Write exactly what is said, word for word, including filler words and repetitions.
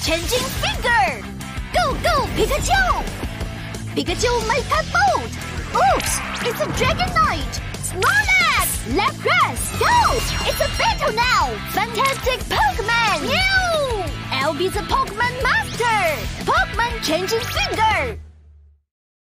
changing figure! Go, go, Pikachu! Pikachu make a boat! Oops! It's a Dragonite! Snorlax! Lapras! Go! It's a battle now! Fantastic Pokemon! Mew! I'll be the Pokemon Master! Pokemon changing figure!